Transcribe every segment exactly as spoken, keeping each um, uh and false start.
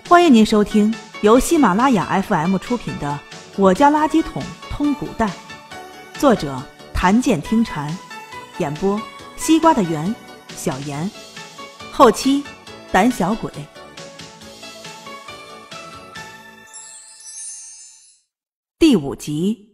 欢迎您收听由喜马拉雅 F M 出品的《我家垃圾桶通古代》，作者谭健听禅，演播西瓜的圆、小妍，后期胆小鬼。第五集，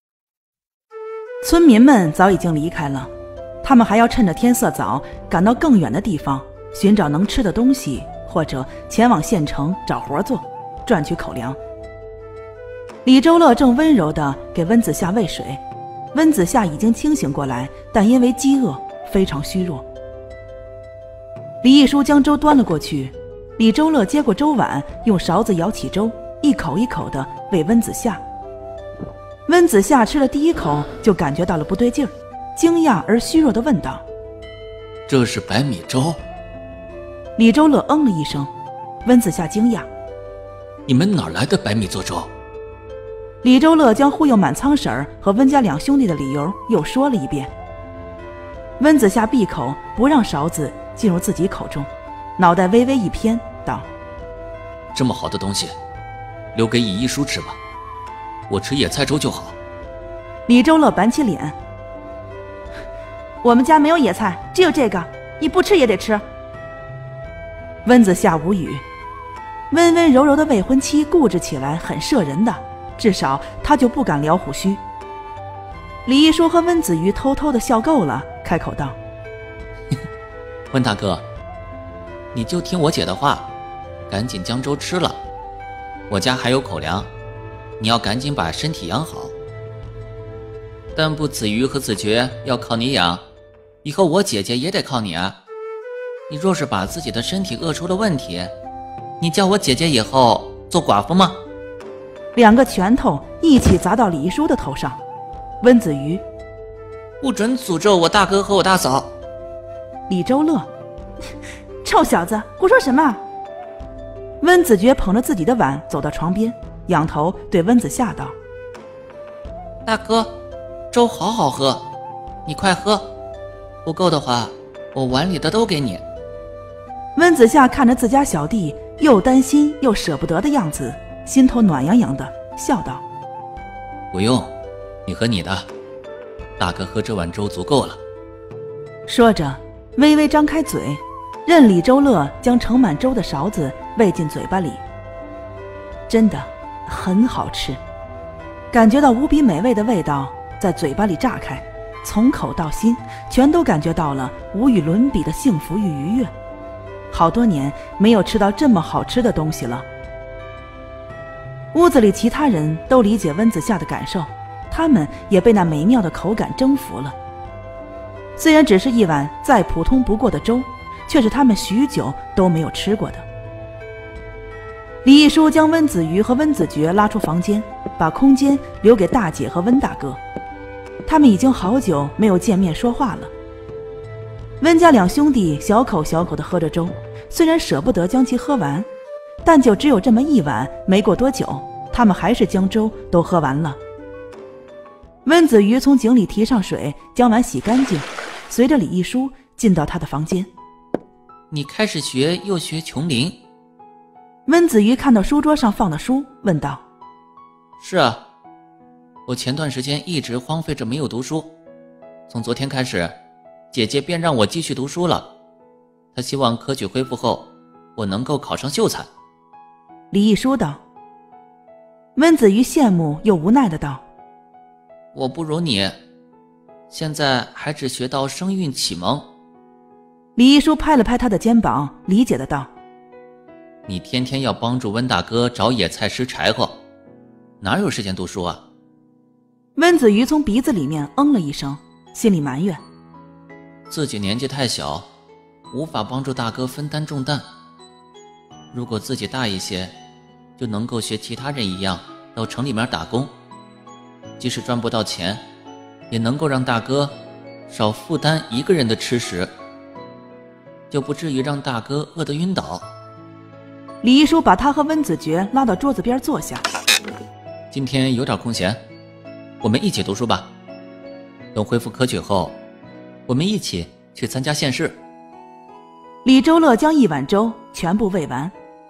村民们早已经离开了，他们还要趁着天色早赶到更远的地方寻找能吃的东西，或者前往县城找活做，赚取口粮。李周乐正温柔地给温子夏喂水，温子夏已经清醒过来，但因为饥饿非常虚弱。李一书将粥端了过去，李周乐接过粥碗，用勺子舀起粥，一口一口地喂温子夏。温子夏吃了第一口就感觉到了不对劲儿，惊讶而虚弱地问道： 这是白米粥？ 李周乐嗯了一声。温子夏惊讶： 你们哪来的白米做粥？ 李周乐将忽悠满仓婶儿和温家两兄弟的理由又说了一遍。温子夏闭口不让勺子进入自己口中，脑袋微微一偏道： 这么好的东西留给乙一叔吃吧，我吃野菜粥就好。 李周乐板起脸：我们家没有野菜，只有这个，你不吃也得吃。温子夏无语，温温柔柔的未婚妻固执起来很摄人的，至少他就不敢撩胡须。李一书和温子瑜偷偷的笑够了，开口道： 温大哥，你就听我姐的话，赶紧将粥吃了，我家还有口粮，你要赶紧把身体养好。但不子瑜和子爵要靠你养，以后我姐姐也得靠你啊。你若是把自己的身体饿出了问题，你叫我姐姐以后做寡妇吗？ 两个拳头一起砸到李一书的头上。温子瑜： 不准诅咒我大哥和我大嫂。 李周乐：臭小子，胡说什么？温子爵捧着自己的碗走到床边，仰头对温子夏道： 大哥，粥好好喝，你快喝，不够的话我碗里的都给你。 温子夏看着自家小弟又担心又舍不得的样子，心头暖洋洋的，笑道： 不用，你和你的大哥喝这碗粥足够了。 说着微微张开嘴，任李周乐将盛满粥的勺子喂进嘴巴里。真的很好吃，感觉到无比美味的味道在嘴巴里炸开，从口到心全都感觉到了无与伦比的幸福与愉悦。好多年没有吃到这么好吃的东西了。屋子里其他人都理解温子夏的感受，他们也被那美妙的口感征服了。虽然只是一碗再普通不过的粥，却是他们许久都没有吃过的。李一书将温子瑜和温子爵拉出房间，把空间留给大姐和温大哥。他们已经好久没有见面说话了。温家两兄弟小口小口地喝着粥，虽然舍不得将其喝完，但就只有这么一碗，没过多久他们还是将粥都喝完了。温子瑜从井里提上水，将碗洗干净，随着李一书进到他的房间。 你开始学又学琼林？ 温子瑜看到书桌上放的书，问道： 是啊，我前段时间一直荒废着没有读书，从昨天开始姐姐便让我继续读书了，她希望科举恢复后我能够考上秀才。 李一书道。温子瑜羡慕又无奈的道： 我不如你，现在还只学到声韵启蒙。 李一书拍了拍他的肩膀，理解的道： 你天天要帮助温大哥找野菜拾柴火，哪有时间读书啊？ 温子瑜从鼻子里面嗯了一声，心里埋怨自己年纪太小，无法帮助大哥分担重担。如果自己大一些，就能够学其他人一样到城里面打工，即使赚不到钱，也能够让大哥少负担一个人的吃食，就不至于让大哥饿得晕倒。 李一书把他和温子爵拉到桌子边坐下。 今天有点空闲，我们一起读书吧。等恢复科举后，我们一起去参加县试。 李周乐将一碗粥全部喂完，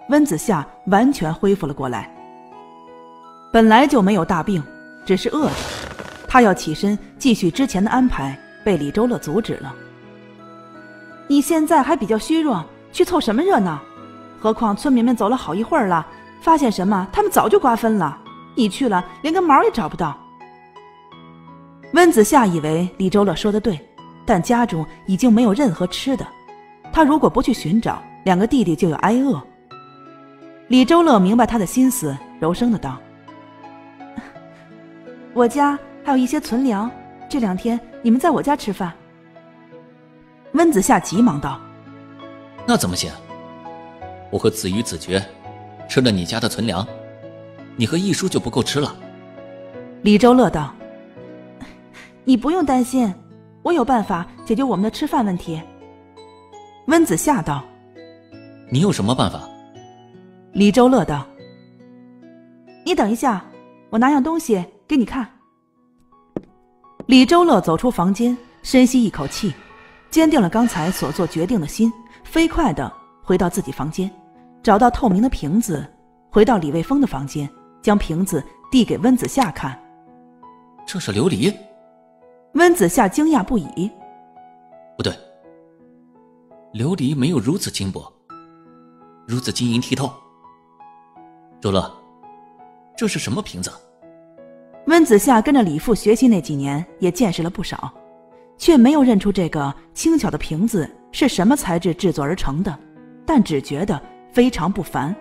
温子夏完全恢复了过来。本来就没有大病，只是饿着，他要起身继续之前的安排，被李周乐阻止了。你现在还比较虚弱，去凑什么热闹？何况村民们走了好一会儿了，发现什么他们早就瓜分了，你去了连个毛也找不到。温子夏以为李周乐说的对，但家中已经没有任何吃的，他如果不去寻找，两个弟弟就要挨饿。李周乐明白他的心思，柔声的道：我家还有一些存粮，这两天你们在我家吃饭。温子夏急忙道： 那怎么行？我和子瑜子爵吃了你家的存粮，你和义叔就不够吃了。 李周乐道：你不用担心，我有办法解决我们的吃饭问题。温子夏道： 你有什么办法？ 李周乐道：你等一下，我拿样东西给你看。李周乐走出房间，深吸一口气，坚定了刚才所做决定的心，飞快地回到自己房间，找到透明的瓶子，回到李卫峰的房间，将瓶子递给温子夏看。 这是琉璃？ 温子夏惊讶不已。 不对，琉璃没有如此轻薄，如此晶莹剔透。周乐，这是什么瓶子？ 温子夏跟着李父学习那几年，也见识了不少，却没有认出这个轻巧的瓶子是什么材质制作而成的，但只觉得非常不凡。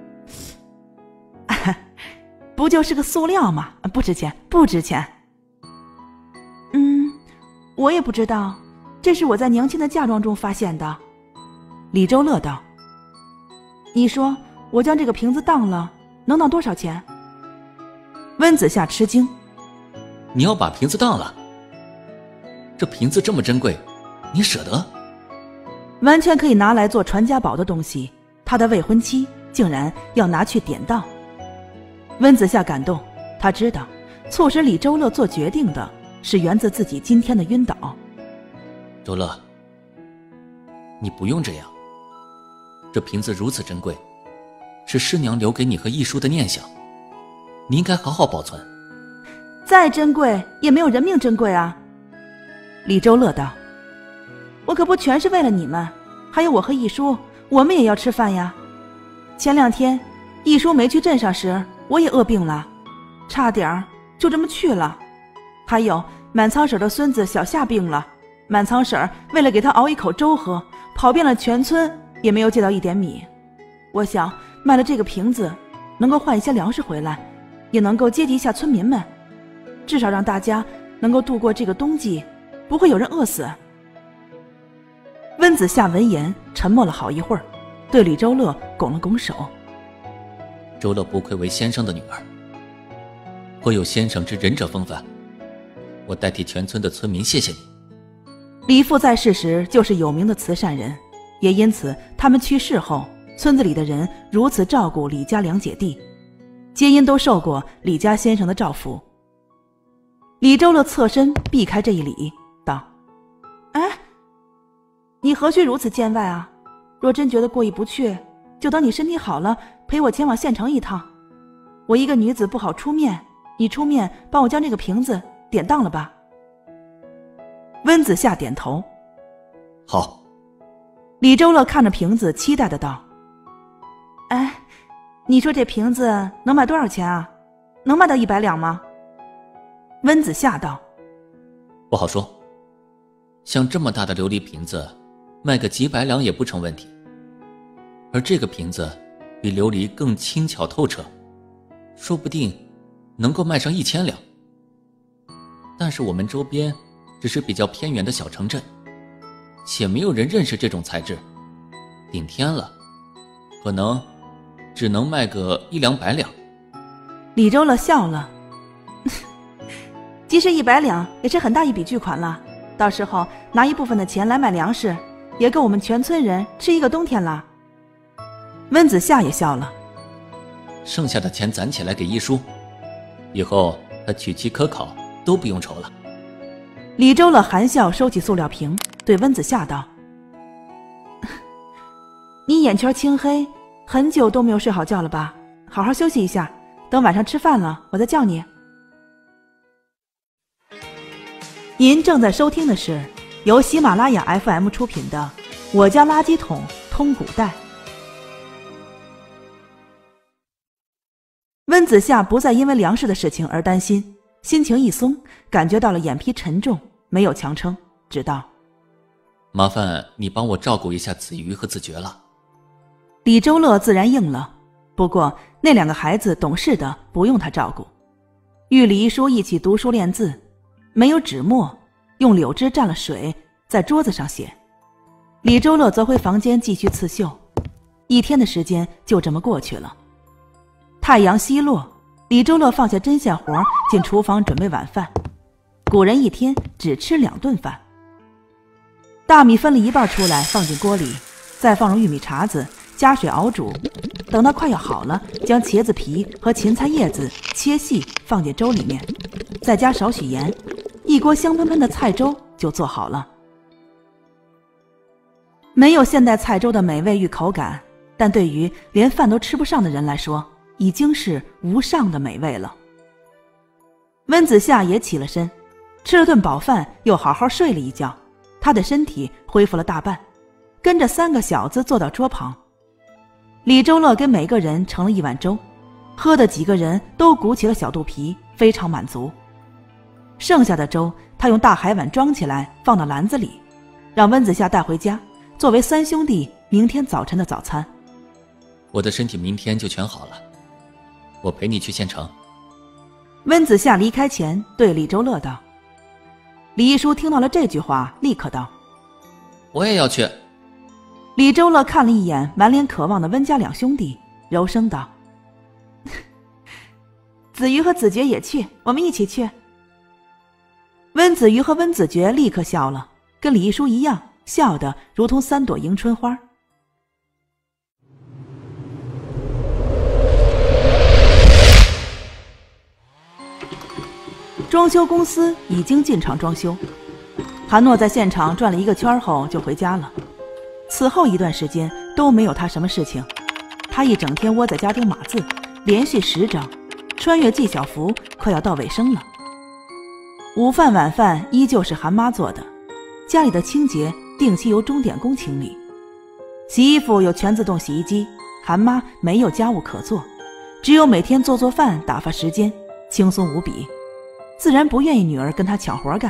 不就是个塑料吗？不值钱，不值钱。嗯，我也不知道，这是我在娘亲的嫁妆中发现的。李周乐道：你说我将这个瓶子当了，能当多少钱？温子夏吃惊： 你要把瓶子当了？这瓶子这么珍贵，你舍得？ 完全可以拿来做传家宝的东西，他的未婚妻竟然要拿去典当。温子夏感动，他知道促使李周乐做决定的是源自自己今天的晕倒。 周乐，你不用这样，这瓶子如此珍贵，是师娘留给你和义叔的念想，你应该好好保存。 再珍贵也没有人命珍贵啊。李周乐道：我可不全是为了你们，还有我和义叔，我们也要吃饭呀。前两天义叔没去镇上时，我也饿病了，差点就这么去了。还有满仓婶的孙子小夏病了，满仓婶为了给他熬一口粥喝，跑遍了全村，也没有借到一点米。我想卖了这个瓶子，能够换一些粮食回来，也能够接济一下村民们，至少让大家能够度过这个冬季，不会有人饿死。温子夏闻言沉默了好一会儿，对李周乐拱了拱手： 周乐不愧为先生的女儿，颇有先生之仁者风范，我代替全村的村民谢谢你。 李父在世时就是有名的慈善人，也因此他们去世后，村子里的人如此照顾李家两姐弟，皆因都受过李家先生的照拂。李周乐侧身避开这一礼，道：哎，你何须如此见外啊？若真觉得过意不去，就等你身体好了，陪我前往县城一趟。我一个女子不好出面，你出面帮我将这个瓶子典当了吧。温子夏点头： 好。 李周乐看着瓶子期待的道：哎，你说这瓶子能卖多少钱啊？能卖到一百两吗？温子夏道： 不好说，像这么大的琉璃瓶子卖个几百两也不成问题，而这个瓶子比琉璃更轻巧透彻，说不定能够卖上一千两。但是我们周边只是比较偏远的小城镇，且没有人认识这种材质，顶天了可能只能卖个一两百两。 李周乐笑了：即使一百两也是很大一笔巨款了，到时候拿一部分的钱来买粮食，也够我们全村人吃一个冬天了。温子夏也笑了： 剩下的钱攒起来给一叔，以后他娶妻科考都不用愁了。 李周乐含笑收起塑料瓶，对温子夏道：你眼圈青黑， 很久都没有睡好觉了吧？好好休息一下，等晚上吃饭了，我再叫你。您正在收听的是由喜马拉雅 F M 出品的《我家垃圾桶通古代》。温子夏不再因为粮食的事情而担心，心情一松，感觉到了眼皮沉重，没有强撑，只道： 麻烦你帮我照顾一下子瑜和子爵了。 李周乐自然应了，不过那两个孩子懂事的不用他照顾。与李一书一起读书练字，没有纸墨，用柳枝蘸了水在桌子上写。李周乐则回房间继续刺绣，一天的时间就这么过去了。太阳西落，李周乐放下针线活，进厨房准备晚饭。古人一天只吃两顿饭。大米分了一半出来，放进锅里，再放入玉米碴子，加水熬煮。等到快要好了，将茄子皮和芹菜叶子切细放进粥里面，再加少许盐，一锅香喷喷的菜粥就做好了。没有现代菜粥的美味与口感，但对于连饭都吃不上的人来说，已经是无上的美味了。温子夏也起了身，吃了顿饱饭，又好好睡了一觉，他的身体恢复了大半，跟着三个小子坐到桌旁。李周乐给每个人盛了一碗粥，喝的几个人都鼓起了小肚皮，非常满足。剩下的粥他用大海碗装起来，放到篮子里，让温子夏带回家，作为三兄弟明天早晨的早餐。 我的身体明天就全好了，我陪你去县城。 温子夏离开前对李周乐道。李一书听到了这句话，立刻道： 我也要去。 李周乐看了一眼满脸渴望的温家两兄弟，柔声道：子瑜和子爵也去，我们一起去。温子瑜和温子爵立刻笑了，跟李一书一样，笑得如同三朵迎春花。装修公司已经进场装修，韩诺在现场转了一个圈后就回家了。此后一段时间都没有他什么事情，他一整天窝在家中码字，连续十章，穿越纪晓芙快要到尾声了。午饭晚饭依旧是韩妈做的，家里的清洁定期由钟点工清理。洗衣服有全自动洗衣机，韩妈没有家务可做，只有每天做做饭打发时间，轻松无比，自然不愿意女儿跟她抢活干。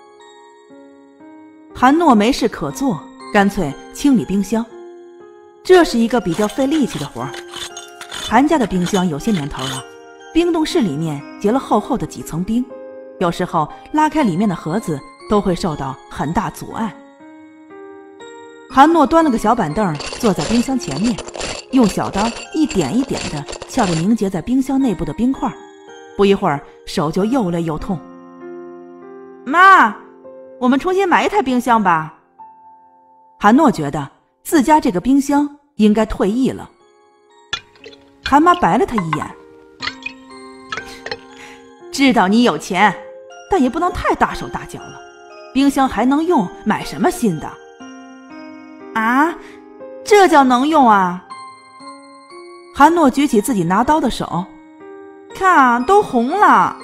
韩诺没事可做，干脆清理冰箱，这是一个比较费力气的活。韩家的冰箱有些年头了，冰冻室里面结了厚厚的几层冰，有时候拉开里面的盒子都会受到很大阻碍。韩诺端了个小板凳坐在冰箱前面，用小刀一点一点地撬着凝结在冰箱内部的冰块，不一会儿手就又累又痛。妈，我们重新买一台冰箱吧。韩诺觉得自家这个冰箱应该退役了。韩妈白了他一眼，知道你有钱，但也不能太大手大脚了，冰箱还能用，买什么新的？啊，这叫能用啊！韩诺举起自己拿刀的手，看都红了。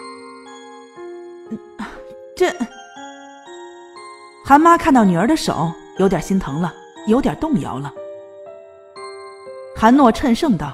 这……韩妈看到女儿的手，有点心疼了，有点动摇了。韩诺趁胜道：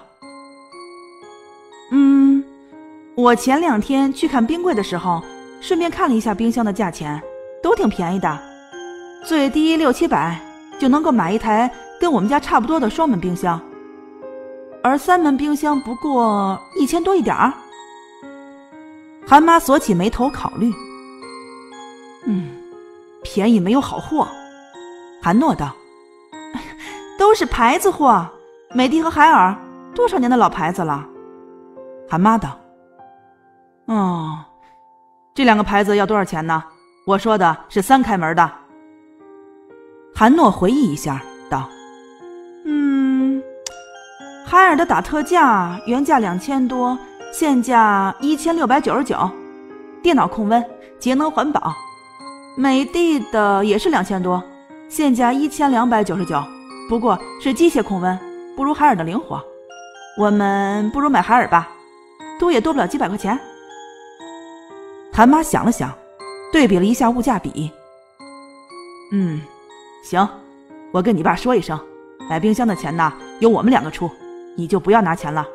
嗯，我前两天去看冰柜的时候，顺便看了一下冰箱的价钱，都挺便宜的，最低六七百就能够买一台跟我们家差不多的双门冰箱，而三门冰箱不过一千多一点儿。韩妈锁起眉头考虑，嗯，便宜没有好货。韩诺道：都是牌子货，美的和海尔多少年的老牌子了。韩妈道：哦，这两个牌子要多少钱呢？我说的是三开门的。韩诺回忆一下道：嗯，海尔的打特价，原价两千多，现价一千六百九十九，电脑控温，节能环保。美的的也是两千多，现价一千两百九十九，不过是机械控温， 不如海尔的灵活。我们不如买海尔吧，多也多不了几百块钱。韩妈想了想，对比了一下物价比。嗯，行，我跟你爸说一声，买冰箱的钱呢由我们两个出，你就不要拿钱了。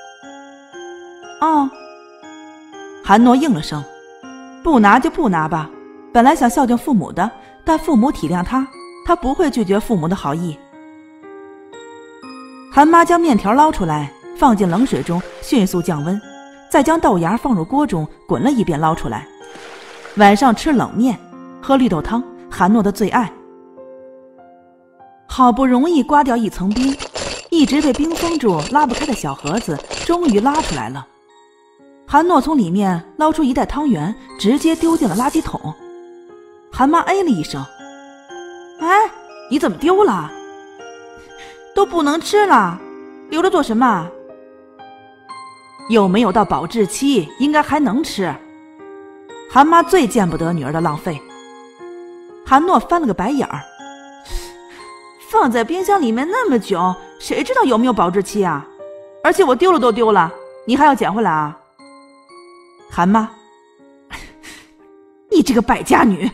哦，韩诺应了声，不拿就不拿吧，本来想孝敬父母的，但父母体谅他，他不会拒绝父母的好意。韩妈将面条捞出来，放进冷水中迅速降温，再将豆芽放入锅中滚了一遍捞出来。晚上吃冷面，喝绿豆汤，韩诺的最爱。好不容易刮掉一层冰，一直被冰封住拉不开的小盒子终于拉出来了。韩诺从里面捞出一袋汤圆，直接丢进了垃圾桶。韩妈哎了一声，哎，你怎么丢了？都不能吃了，留着做什么？又没有到保质期，应该还能吃。韩妈最见不得女儿的浪费。韩诺翻了个白眼儿，放在冰箱里面那么久，谁知道有没有保质期啊？而且我丢了都丢了，你还要捡回来啊？韩妈，你这个败家女！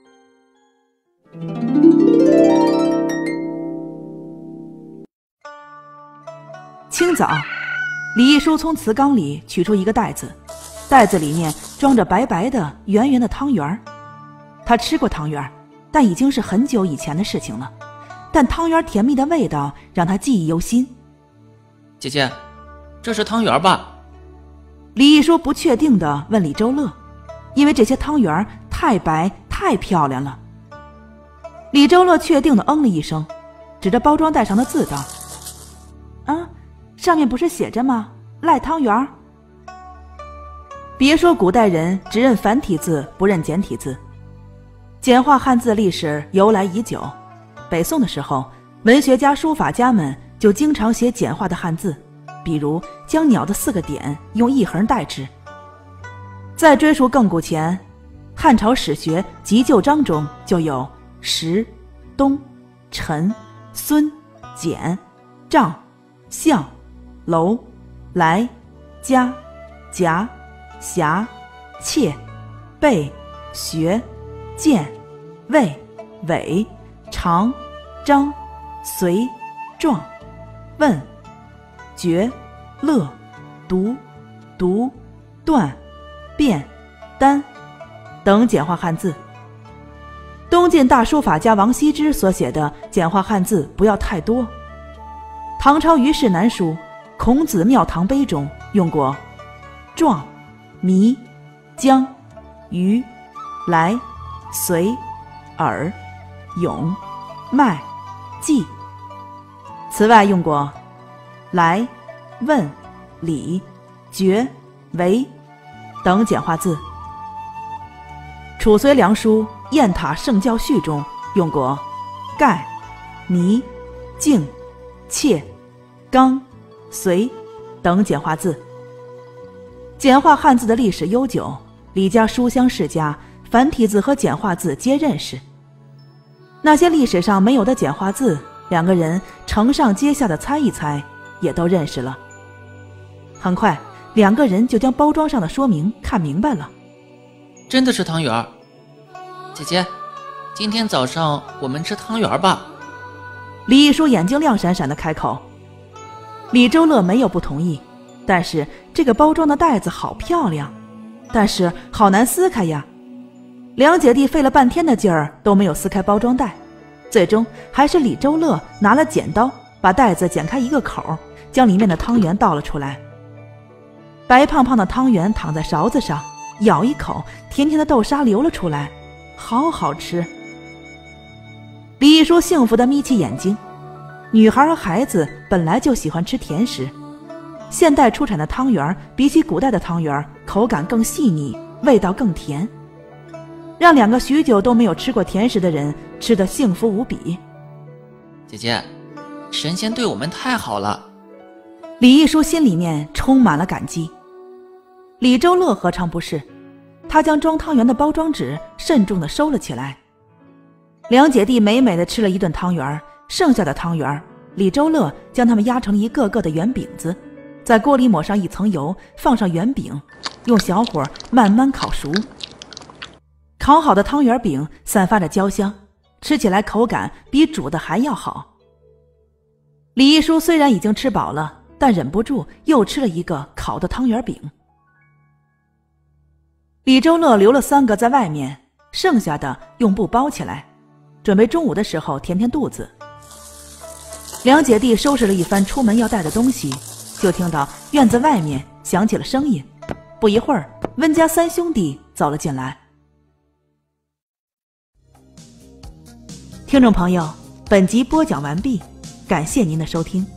清早，李一书从瓷缸里取出一个袋子，袋子里面装着白白的圆圆的汤圆。他吃过汤圆，但已经是很久以前的事情了，但汤圆甜蜜的味道让他记忆犹新。 姐姐，这是汤圆吧？ 李一书不确定地问李周乐，因为这些汤圆太白太漂亮了。李周乐确定地嗯了一声，指着包装袋上的字道：啊，上面不是写着吗？赖汤圆。别说古代人只认繁体字不认简体字，简化汉字的历史由来已久。北宋的时候，文学家书法家们就经常写简化的汉字，比如将鸟的四个点用一横代之。再追溯更古前，汉朝史学急救章中就有石、东、陈、孙、简、丈、相、楼、来、家、夹、辖、切、备、学、见、魏、伪、长、张、随、状、问、决、乐、读、读、断、变、单等简化汉字。东晋大书法家王羲之所写的简化汉字不要太多。唐朝虞世南书《孔子庙堂碑》中用过壮、弥、将、于、来、随、耳、永、迈、记。此外用过来、问、礼、决、为等简化字。楚虽良书《雁塔圣教序》中用过盖、弥、敬、切、刚、随等简化字。简化汉字的历史悠久，李家书香世家繁体字和简化字皆认识。那些历史上没有的简化字，两个人承上接下的猜一猜，也都认识了。很快，两个人就将包装上的说明看明白了。 真的是汤圆。姐姐，今天早上我们吃汤圆吧。 李一书眼睛亮闪闪地开口。李周乐没有不同意，但是这个包装的袋子好漂亮，但是好难撕开呀。两姐弟费了半天的劲儿都没有撕开包装袋，最终还是李周乐拿了剪刀把袋子剪开一个口，将里面的汤圆倒了出来。白胖胖的汤圆躺在勺子上，咬一口，甜甜的豆沙流了出来，好好吃。李一书幸福地眯起眼睛。女孩和孩子本来就喜欢吃甜食，现代出产的汤圆比起古代的汤圆口感更细腻，味道更甜，让两个许久都没有吃过甜食的人吃得幸福无比。 姐姐，神仙对我们太好了。 李一书心里面充满了感激。李周乐何尝不是，他将装汤圆的包装纸慎重地收了起来。两姐弟美美地吃了一顿汤圆，剩下的汤圆李周乐将它们压成了一个个的圆饼子，在锅里抹上一层油，放上圆饼，用小火慢慢烤熟。烤好的汤圆饼散发着焦香，吃起来口感比煮的还要好。李一书虽然已经吃饱了，但忍不住又吃了一个烤的汤圆饼。李周乐留了三个在外面，剩下的用布包起来，准备中午的时候填填肚子。两姐弟收拾了一番出门要带的东西，就听到院子外面响起了声音。不一会儿，温家三兄弟走了进来。听众朋友，本集播讲完毕，感谢您的收听。